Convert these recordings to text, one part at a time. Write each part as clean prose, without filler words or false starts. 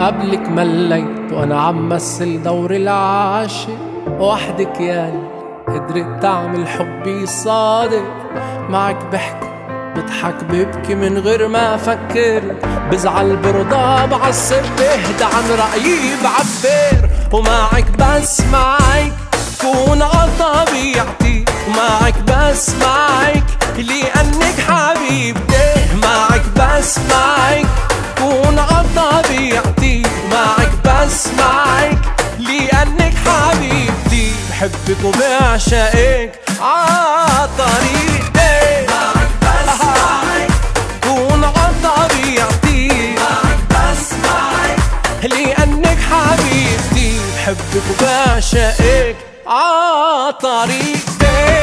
قبلك مليت وانا عم مثل دور العاشق، وحدك يالي قدرت تعمل حبي صادق. معك بحكي بضحك ببكي من غير ما افكر، بزعل برضى بعصب بهدى عن رأيي بعبر. ومعك بس معك كون طبيعتي، ومعك بس معك لأنك حبيبتي. معك بس معك كون طبيعتي، ومعك بس معك لأنك حبيبتي. بحبك وبعشقك عطريقتي. معك بس معك كون طبيعتي، معك بس معك لأنك حبيبتي. بحبك وبعشقك عطريقتي.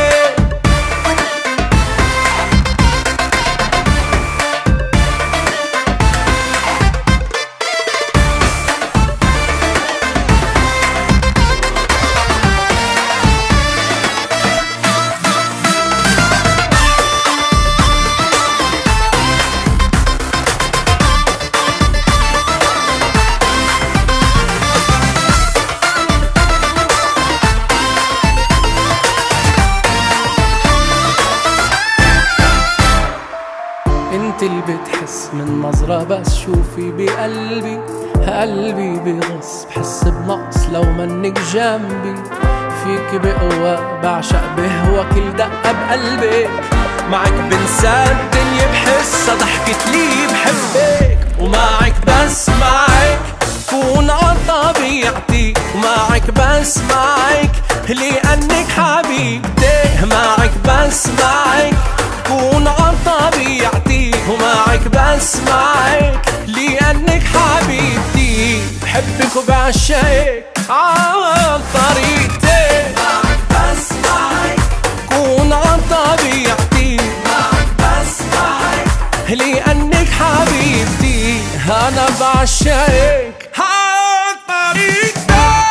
انت اللي بتحس من نظرة بس شوفي بقلبي، قلبي بغص بحس بنقص لو منك جنبي. فيك بقوة بعشق بهوى كل دقة بقلبك، معك بنسى الدنيا بحسها ضحكت لي بحبك. ومعك بس معك كون طبيعتي، ومعك بس معك لأنك حبيبتي. معك بس معك كون طبيعتي، ومعك بس معك لأنك حبيبتي. بحبك وبعشقك عن طريقتي. معك بس معك كون طبيعتي، معك بس معك لأنك حبيبتي. أنا بعشقك عن طريقتي.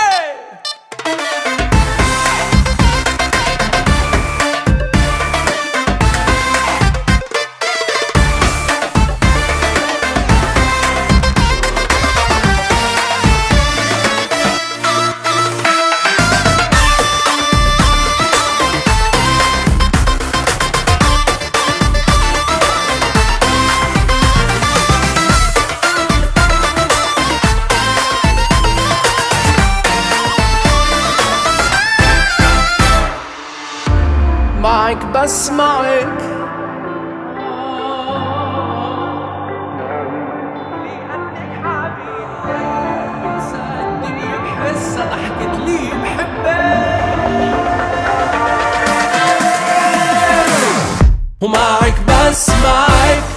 معك بس معك لأنك حبيبتي. بنسى الدنيا بحسها ضحكت لي بحبك. ومعك بس معك